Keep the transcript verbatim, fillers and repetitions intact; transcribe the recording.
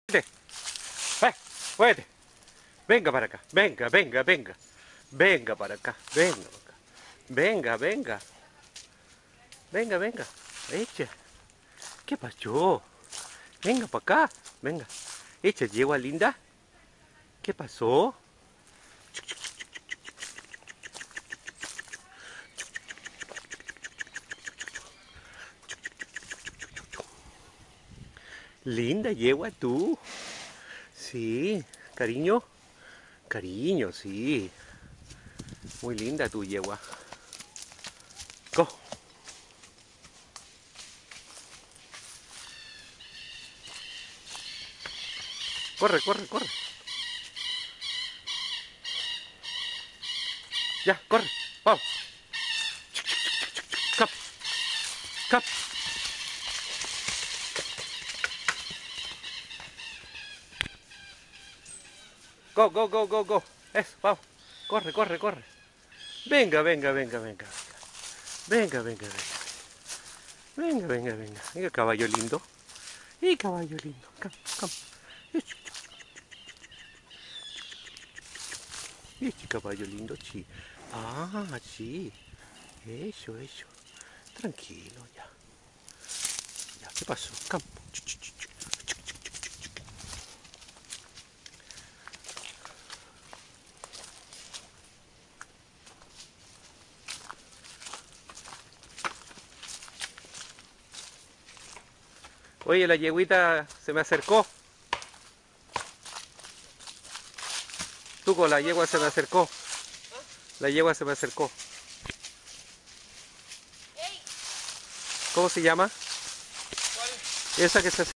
Vete. ¡Eh! ¡Muévete! Venga para acá. Venga, venga, venga. Venga para acá. Venga para acá. Venga, venga. Venga, venga. Echa. ¿Qué pasó? Venga para acá. Venga. Echa, yegua linda. ¿Qué pasó? Linda yegua tú. Sí, cariño. Cariño, sí. Muy linda tu yegua. Go. Corre, corre, corre. Ya, corre. Vamos. Cap. Cap. Go, go, go, go, go. Eso, vamos. Corre, corre, corre. Venga, venga, venga, venga. Venga, venga, venga. Venga, venga, venga. Venga, caballo lindo. Y caballo lindo. Come, come. Este caballo lindo, sí. Ah, sí. Eso, eso. Tranquilo, ya. Ya, ¿qué pasó? Come. Oye, la yeguita se me acercó. Tuco, la yegua se me acercó. La yegua se me acercó. ¿Cómo se llama? ¿Cuál? Esa que se